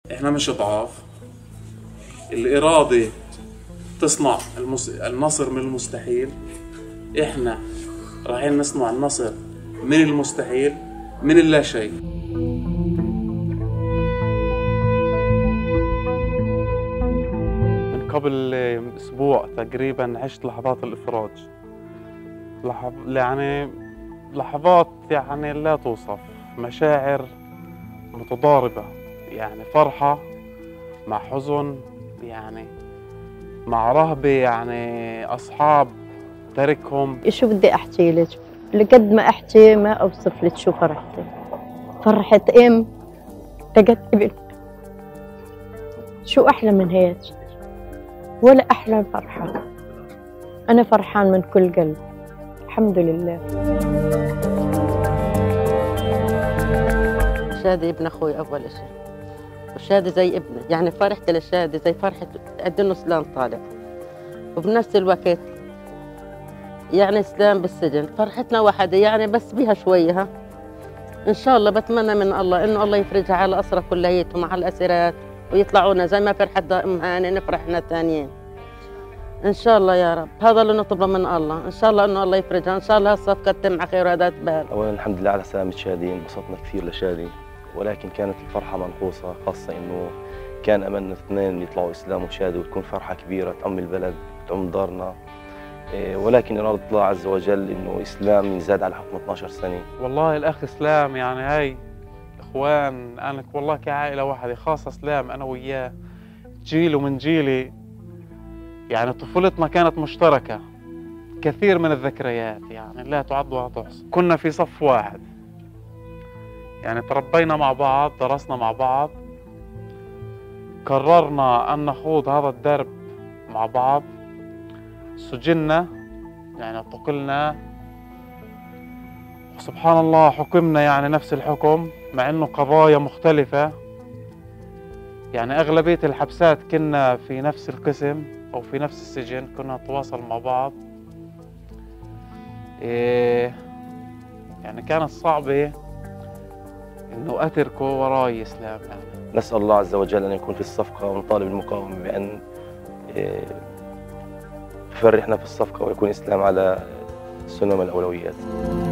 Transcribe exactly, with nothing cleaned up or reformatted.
احنا مش ضعاف. الإرادة تصنع المس... النصر من المستحيل. احنا رايحين نصنع النصر من المستحيل، من اللا شيء. من قبل اسبوع تقريبا عشت لحظات الافراج. لحظ... يعني لحظات يعني لا توصف، مشاعر متضاربة، يعني فرحة مع حزن، يعني مع رهبة، يعني أصحاب تركهم. شو بدي أحكي لك؟ لقد ما أحكي ما أوصف لك شو فرحتي. فرحة أم لقد ابن، شو أحلى من هيك؟ ولا أحلى فرحة. أنا فرحان من كل قلب، الحمد لله. شادي ابن أخوي أول إشي، وشادي زي ابني، يعني فرحتي لشادي زي فرحة قد إنه سلام طالع، وبنفس الوقت يعني سلام بالسجن. فرحتنا واحدة يعني، بس بيها شوية. ها إن شاء الله بتمنى من الله إنه الله يفرجها على الأسرى كليتهم، على الأسيرات، ويطلعونا زي ما فرحت دائم هاني نفرحنا ثانيين إن شاء الله يا رب. هذا اللي نطلبه من الله، إن شاء الله إنه الله يفرجها، إن شاء الله الصفقة تتم على خير وهداة بال. أولاً الحمد لله على سلامة شادي، انبسطنا كثير لشادي، ولكن كانت الفرحة منقوصة، خاصة إنه كان أملنا اثنين يطلعوا إسلام وشادي، وتكون فرحة كبيرة تعم البلد تعم دارنا، ولكن إرادة الله عز وجل إنه إسلام يزاد على حكم اثنعش سنة. والله الأخ إسلام يعني هاي إخوان، أنا والله كعائلة واحدة، خاصة إسلام أنا وياه جيله من جيلي، يعني طفولتنا كانت مشتركة، كثير من الذكريات يعني لا تعد ولا تحصى. كنا في صف واحد، يعني تربينا مع بعض، درسنا مع بعض، قررنا أن نخوض هذا الدرب مع بعض، سجلنا يعني اعتقلنا، وسبحان الله حكمنا يعني نفس الحكم، مع انه قضايا مختلفة. يعني اغلبية الحبسات كنا في نفس القسم او في نفس السجن، كنا نتواصل مع بعض. إيه يعني كانت صعبة انه اتركه وراي اسلام. يعني نسأل الله عز وجل أن يكون في الصفقة، ونطالب المقاومة بأن يفرحنا في الصفقة ويكون إسلام على سنم الأولويات.